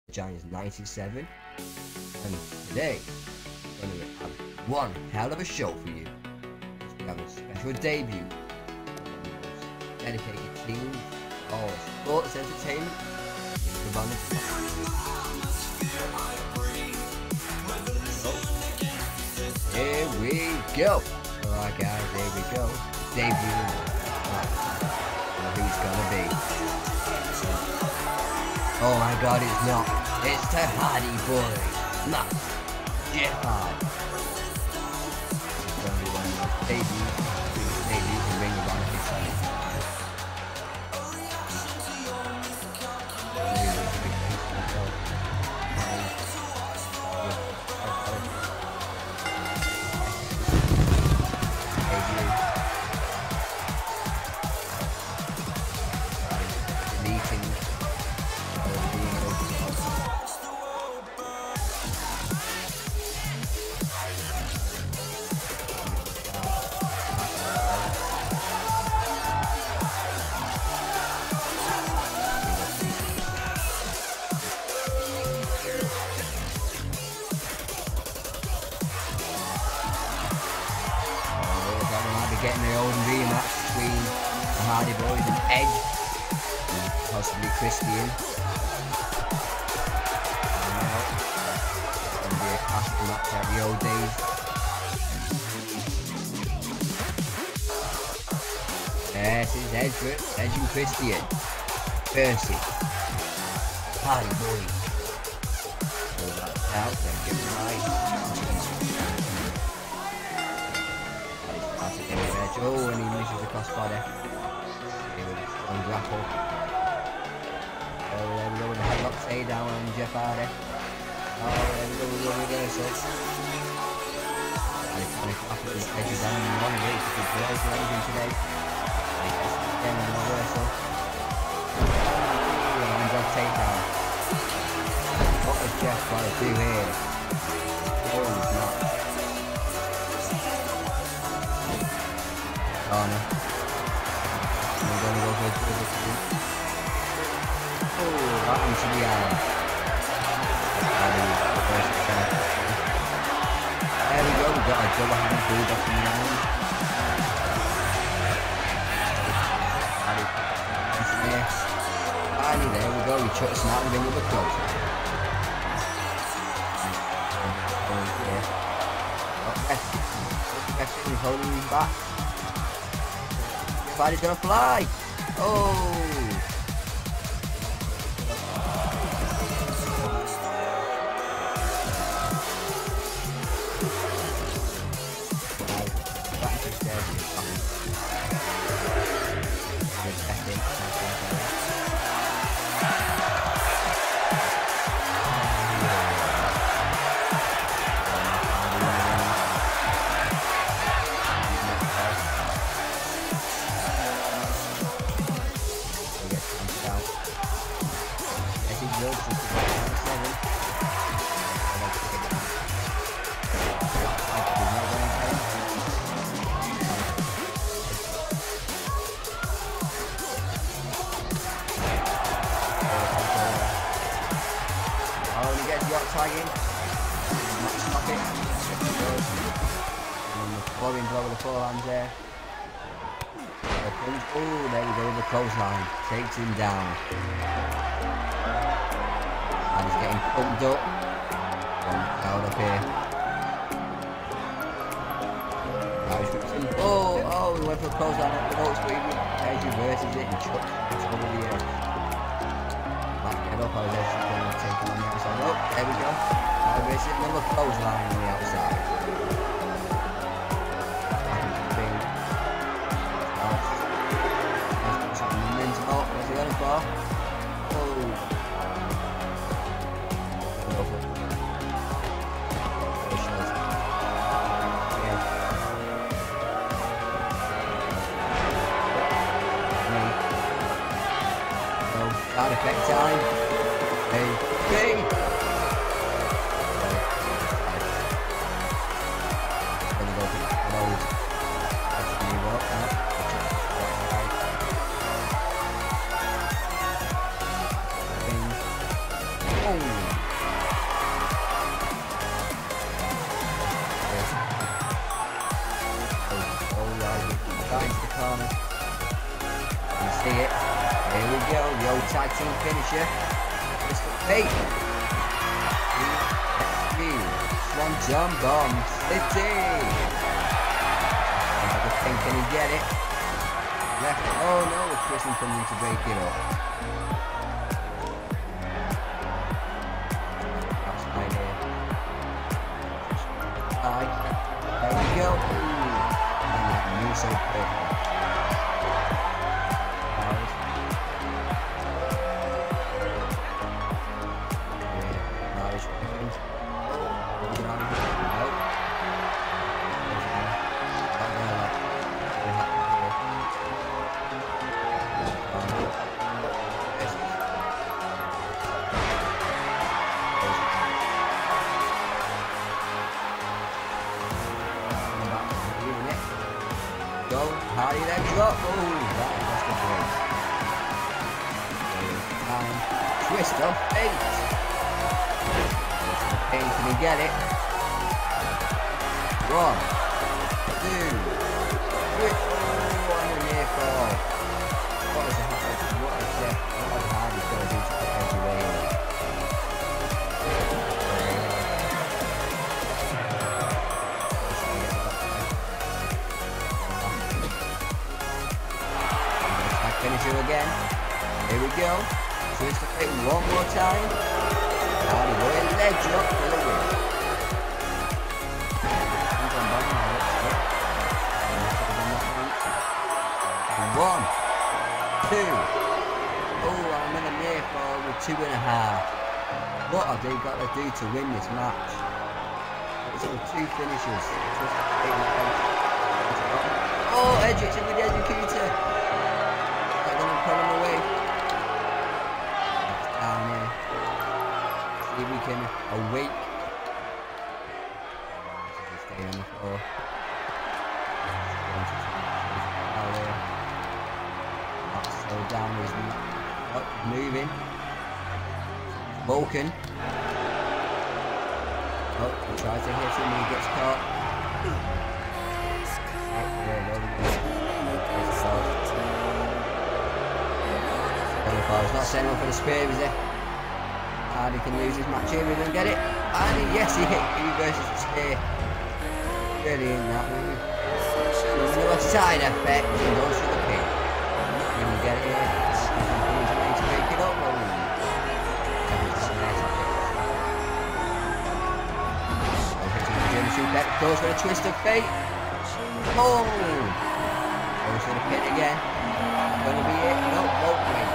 Giants 97, and today we're going to have one hell of a show for you. We have a special debut from the most dedicated team of all sports entertainment. Here we go. Alright guys, here we go. Debut. Who it's gonna be. Oh my god, it's not. It's the Hardy Boys. Matt Gefford. It's gonna be one of those debuts in Ring of Honor history. Getting the old rematch between the Hardy Boys and Edge, and possibly Christian. It's going to be a classic match like the old days. Yes, it's Edge and Christian versus Hardy Boys. So that's out, then get it right. Oh, and he misses the crossbody. Here with a strong grapple. Oh, there we go with a headlock stay down on Jeff Hardy. Oh, there we go with the reversal. And it's going to clap at his edges down in one of it. It's a good blow for anything today. And he gets it again on the reversal. And a takedown. What has Jeff got to do here? Oh, he's not. Corner. And we're going to go for a double scoop. Oh, right into the arm. There we go, we've got a double hand bulldog from the arm. Finally, there we go, we chucks him out with another close. He's holding him back. Body's gonna fly! Oh! Tagging, stop it, and the flowing blow with the forehands there. Oh, there we go, the clothesline, takes him down. And he's getting pumped up. Out up here. Now he's fixing. Oh, he went for the clothesline up the notes, but Edge reverses it and chucks it over the edge. Get up, I was actually going to take him on the outside. Oh, there we go. Now we're sitting on the clothesline on the outside. Nice. Something momentum up. What's he going for? Oh. Side effect time. Hey. Into the corner. You see it. Here we go. The old tag team finisher. Mr. Fate. Swan John Bomb City. Can he get it? Left. Oh no, Christian comes in to break it up. That's right here. There we go. Ooh. So perfect. Go, Hardy then drop. Oh, that was the break. And twist of fate. Can he get it? 1, 2, 3. Oh, and a near fall. What is Hardy going to do to put Edge away? Finish him again. Here we go. Twist the fate one more time. Hardy going leg drop for the win. 1, 2. Oh, I'm in a near fall with 2.5. What have they got to do to win this match? It's only 2 finishes. Oh, Edge hits him with the executor. Pull him away. Down here. See if we can awake. Stay on the floor. Not slow down, isn't it? Oh, moving. Vulcan. Oh, he tries to hit him and he gets caught. He's not setting up for the spear, is he? Hardy can lose his match here, he doesn't get it. And yes, he hit you versus the spear. Brilliant that move. Another side effect and goes for the pin. Can you get it here? He's going to make it up. Goes for a twist of fate. Oh! Goes for the pin again. Gonna be it. No, wait.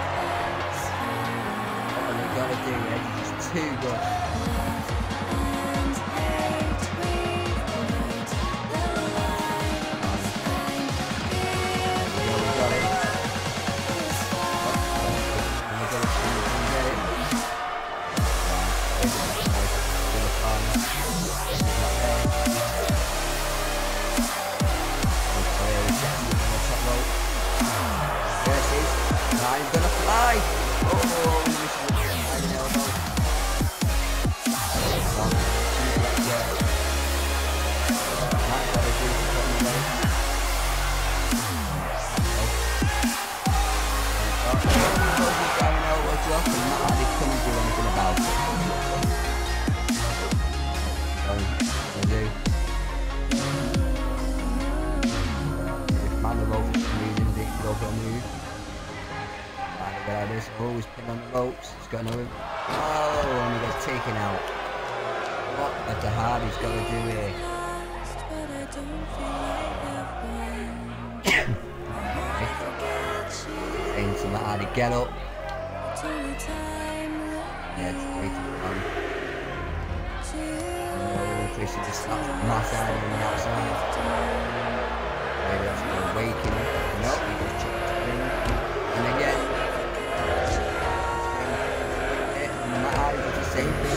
Gotta do it, it's too good. We got it. Versus, gonna fly. Oh, always pinned on the ropes. He's got another. Oh, and he gets taken out. What has the Hardy's got to do here? Saying to Matt Hardy, get up. Yeah, it's way too fun. No, Tracy just slaps Matt Hardy on the outside. Maybe that's going to awaken him. Nope, he gets chucked in. And again. Matt Hardy does the same thing.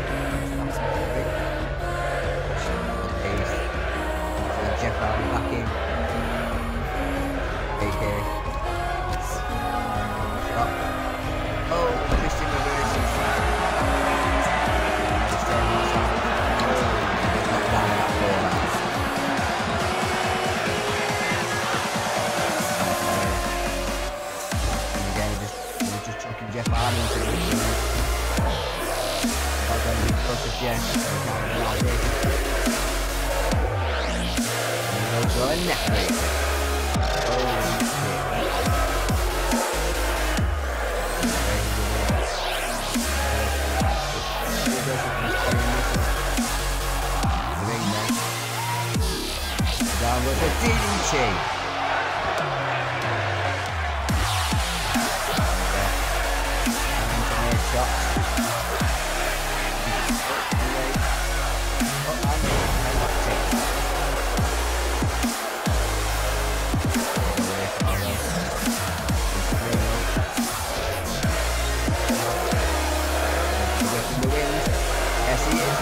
Jeff Hardy back in. AK. Stop. Oh, Christian reverses. Jeff. And we'll go a neck breaker. Holy shit. Down with the DDT. Shots. Yes, he is.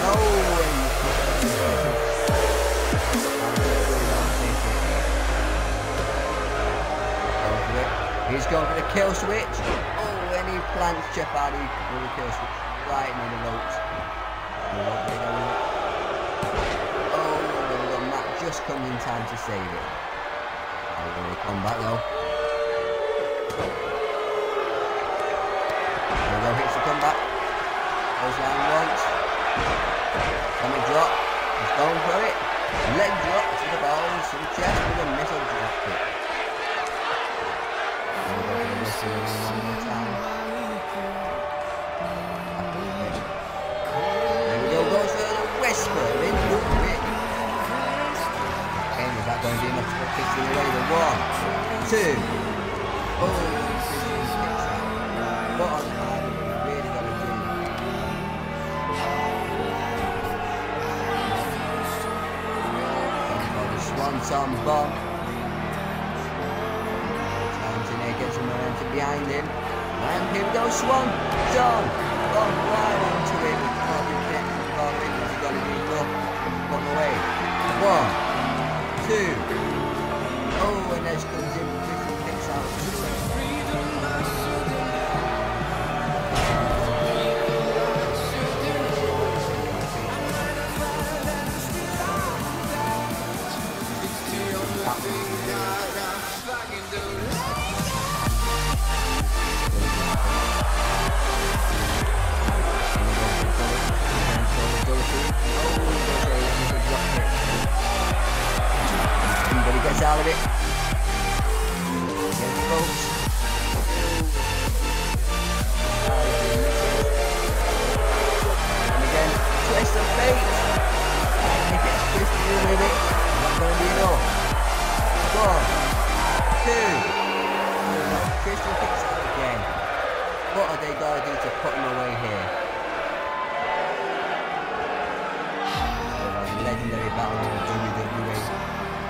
He's going for the kill switch. Oh, and he plants Jeff Hardy with the kill switch right in the ropes. Oh, the mat just comes in time to save it. I'm going to come back though. There we go, hits the comeback. Goes down once. Stomach drop. He's going for it. Leg drop to the balls, to the chest with a missile drop kick. One more time. There we go, goes for the whisper in the ring. Okay, is that going to be enough to put Christian away? The 1, 2. Oh, Christian kicks out. What on earth have we really got to do? The Swanton bomb. Gets some momentum behind him, and here we go, Swan, John, gone right onto it, probably getting the ball in, has he got to be enough, put away, 1, 2, oh, and Edge comes in, Christian kicks out, gets out of it. Against ropes. And again, twist of fate. And he gets Christian with it. Not going to be enough. 1, 2. Christian kicks out again. What are they going to do to put him away here? So, legendary battle in the WWE.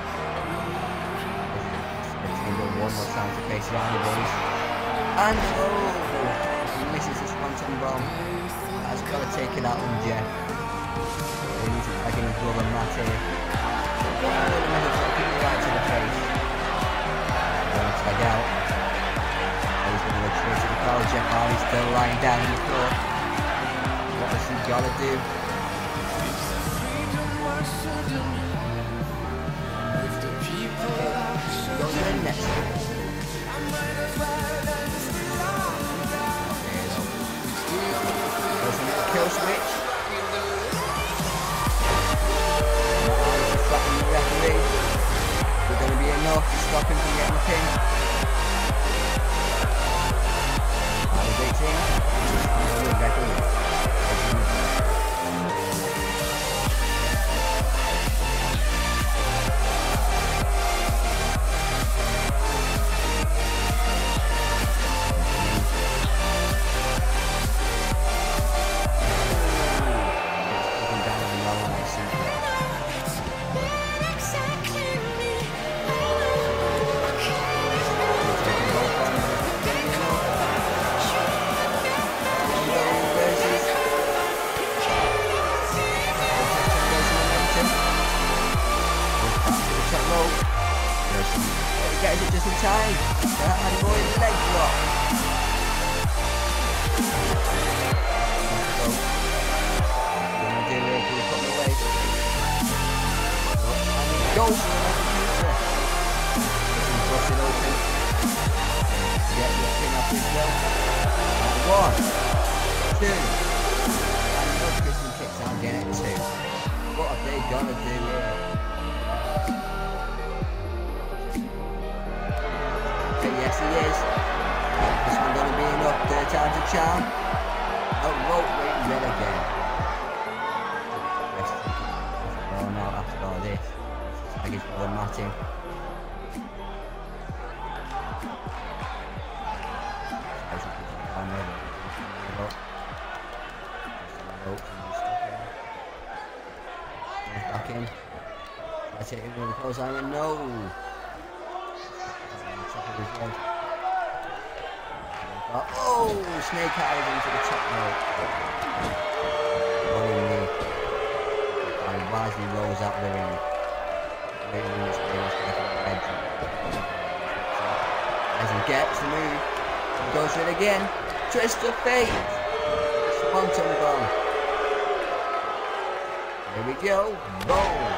One more time to face the Hardy Boys. And he misses the Swanton bomb. That's got to take it out on Jeff. He needs to tag in his brother Matt here. Kick it right to the face. Going to tag out. He's going to look straight to the car. Jeff Hardy's still lying down on the floor. What has he got to do? Goes in next. Goes in the kill switch. Stopping the referee. We're going to be enough to stop him from getting the pin. Hardy beats him. The referee. they gonna do here? Okay, yes he is. This one gonna be enough. Third time's a charm. Oh, whoa, wait, red again. Oh, now after all this, I guess we're matting. Back in. Let's hit him with the close iron. No. Oh, snake eyes into the top rope. One in knee. And wisely rolls out the ring. Waiting in this place back in the bedroom. As he gets the move, he goes for it again. Twist of fate. Swanton bomb. Here we go. Boom.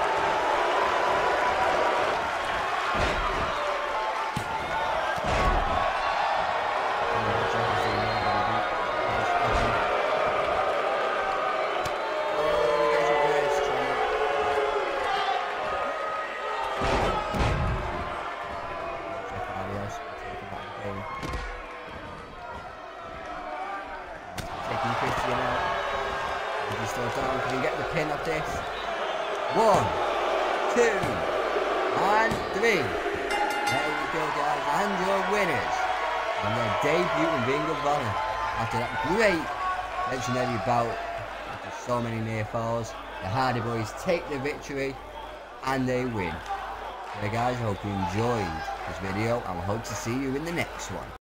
Taking Christian out. Is he still down? Can he get the pin off this? 1, 2, and 3. There we go, guys. And your winners on their debut in Ring of Honor. After that great legendary bout, after so many near falls, the Hardy Boys take the victory and they win. So guys, I hope you enjoyed this video and I hope to see you in the next one.